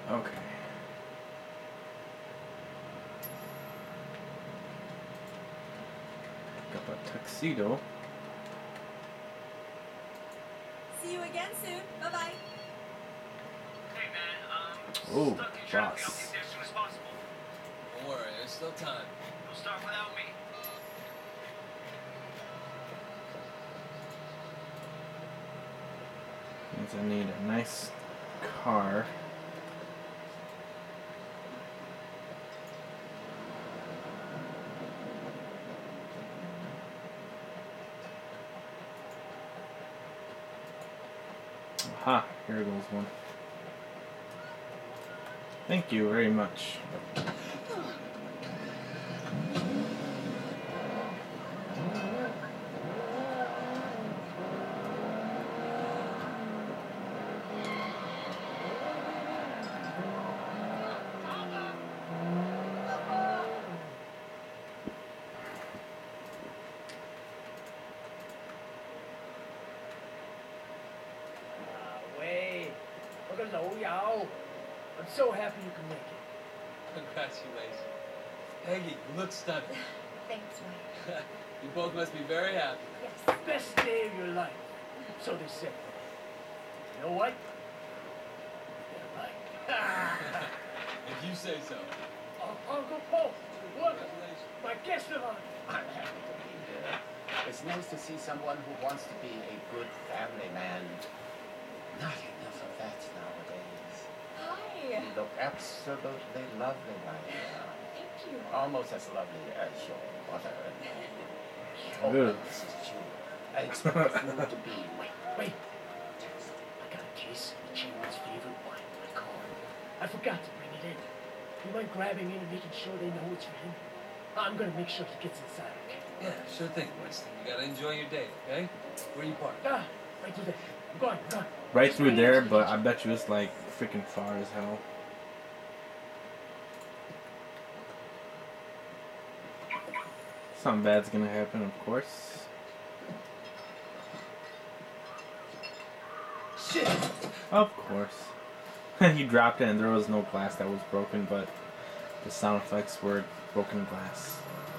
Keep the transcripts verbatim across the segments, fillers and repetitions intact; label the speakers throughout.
Speaker 1: Okay. Pick up a tuxedo.
Speaker 2: See you again soon. Bye bye.
Speaker 3: Hey man, um,
Speaker 1: Oh,
Speaker 3: stuck in traffic. I'll
Speaker 1: boss.
Speaker 3: get there as soon as possible.
Speaker 4: Don't worry, there's still time.
Speaker 3: Don't start without me.
Speaker 1: Means I need a nice car. Aha, here goes one. Thank you very much.
Speaker 5: I'm so happy you can make it.
Speaker 4: Congratulations. Peggy, you look stunning.
Speaker 2: Thanks, Mike.
Speaker 4: You both must be very happy.
Speaker 2: Yes.
Speaker 5: Best day of your life. So they say. You know what? They're right.
Speaker 4: If you say so.
Speaker 5: Uh, Uncle Paul, look,
Speaker 4: Congratulations.
Speaker 5: my guest of honor.
Speaker 6: I'm happy to be here. It's nice to see someone who wants to be a good family man. Not enough of that nowadays.
Speaker 2: Hi.
Speaker 6: You look absolutely lovely right now.
Speaker 2: Thank you.
Speaker 6: Almost as lovely as your mother. Oh,
Speaker 1: Good.
Speaker 6: Missus Chu. I expect the food to be
Speaker 5: Wait, wait. I got a case of the chairman's favorite wine in my car. I forgot to bring it in. You mind grabbing in and making sure they know it's for him? I'm gonna make sure he gets inside, okay?
Speaker 4: Yeah, sure thing, Winston. You gotta enjoy your day, okay? Where you parked?
Speaker 5: Ah, right through there. I'm going, I'm going.
Speaker 1: Right through there, but I bet you it's like freaking far as hell. Something bad's gonna happen, of course.
Speaker 5: Shit!
Speaker 1: Of course. He dropped it and there was no glass that was broken, but the sound effects were broken glass.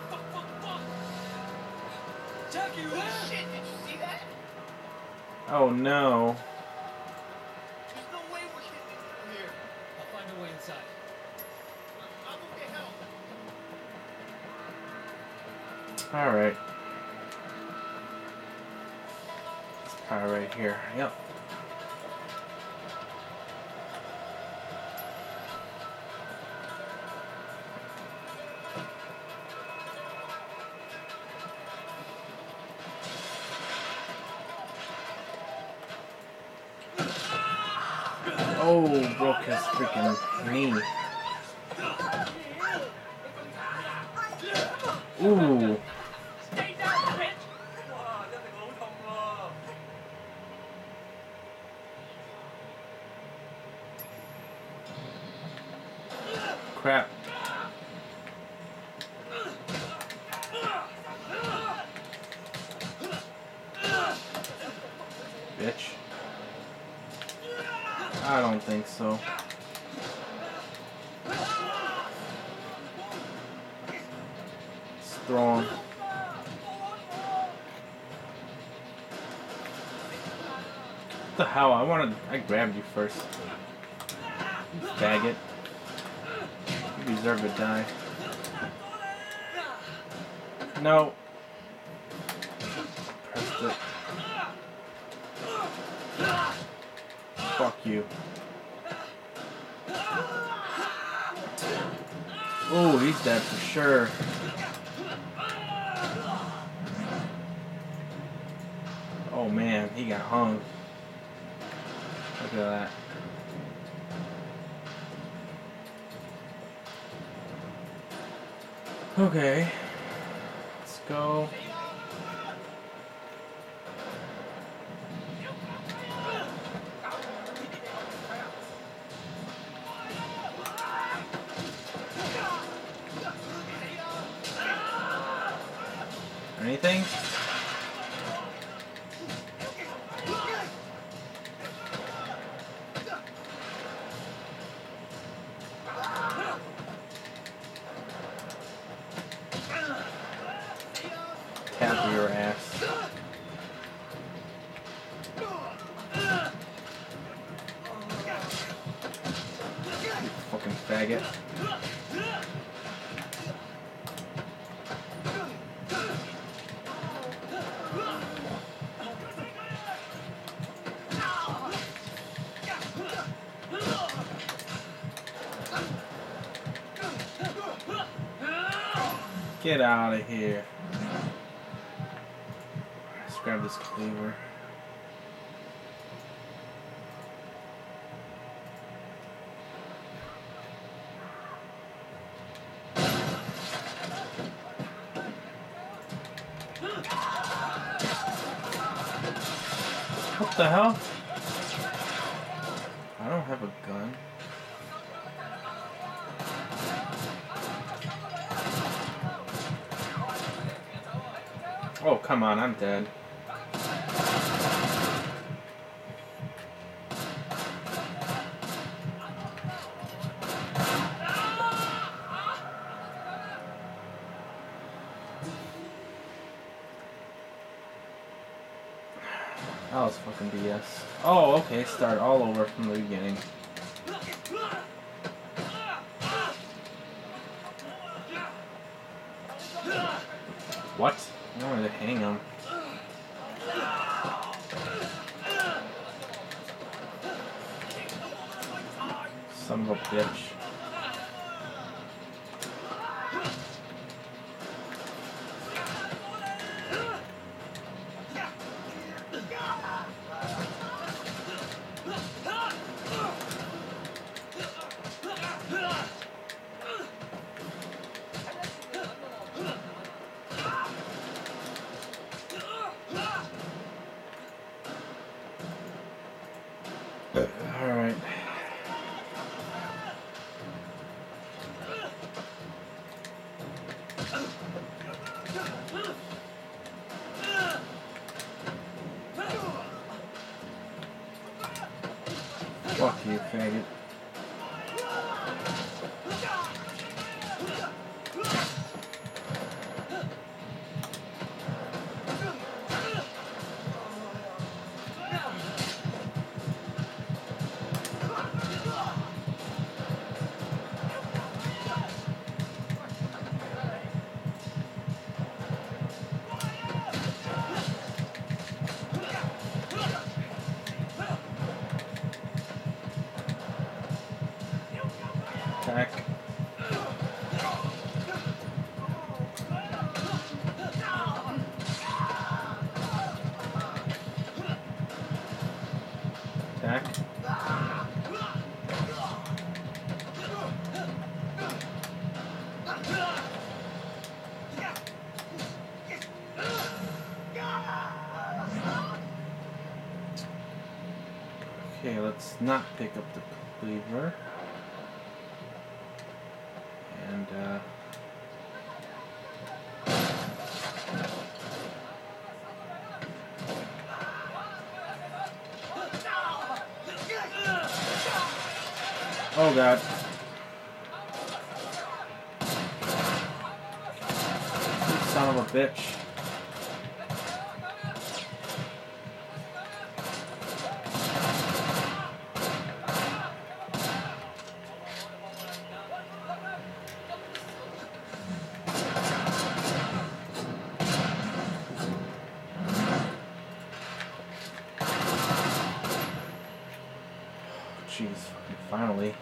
Speaker 4: Jackie, you there?
Speaker 5: Shit, did you see that?
Speaker 1: Oh no.
Speaker 5: There's no way we're getting through here.
Speaker 4: I'll find a way inside.
Speaker 5: I'll go get help.
Speaker 1: Alright. This power right here. Yep. Oh, broke his freaking knee. Ooh.
Speaker 5: Stay down, bitch!
Speaker 4: Wow, that thing hổ thông lo.
Speaker 1: Crap. Bitch. I don't think so. Let's throw him. What the hell? I wanted. I grabbed you first. You faggot. You deserve to die. No. Pressed it. Fuck you. Oh, he's dead for sure. Oh man, he got hung. Look at that. Okay. Let's go. Anything? faggot. Get out of here. Let's grab this cleaver. What the hell? I don't have a gun. Oh, come on, I'm dead. That was fucking B S. Oh, okay, start all over from the beginning. What? I wanted to hang him. Son of a bitch. Alright. Fuck you, faggot. Attack. Attack. Okay, let's not pick up the cleaver. And, uh... oh god. You son of a bitch. Jeez, finally.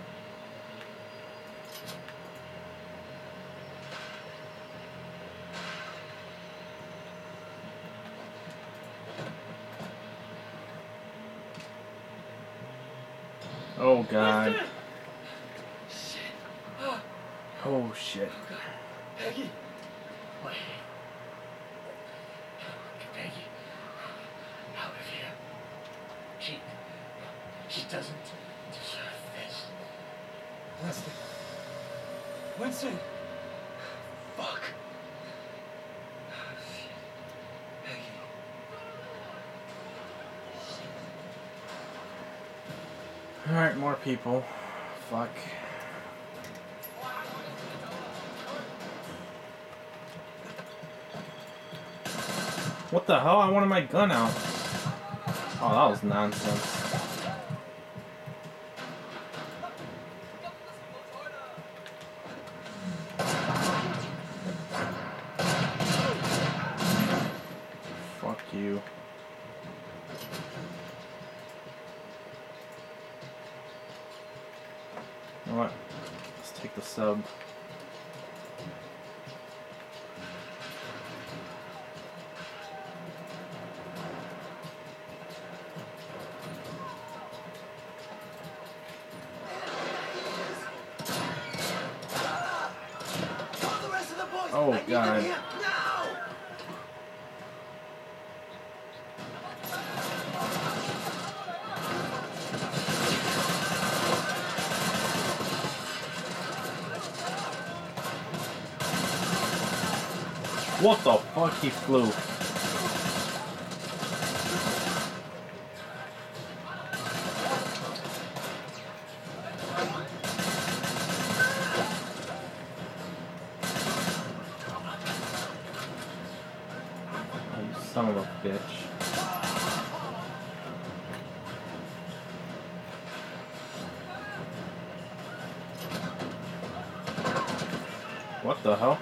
Speaker 1: Oh god.
Speaker 5: Shit.
Speaker 1: Oh shit.
Speaker 5: Peggy. Wait. Peggy. Out of here. She. She doesn't deserve this.
Speaker 4: Winston. Winston.
Speaker 5: Fuck.
Speaker 4: Peggy.
Speaker 1: Alright, more people. Fuck. What the hell? I wanted my gun out. Oh, that was nonsense. what? Let's take the sub.
Speaker 6: Call the rest of the boys.
Speaker 1: Oh,
Speaker 6: I need them
Speaker 1: God.
Speaker 6: here now.
Speaker 1: What the fuck? He flew. Oh, you son of a bitch. What the hell?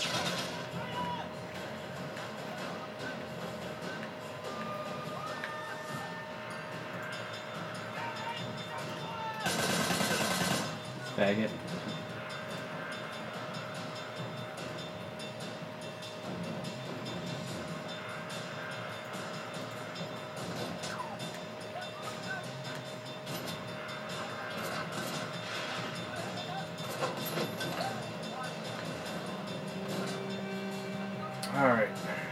Speaker 1: Faggot. All right.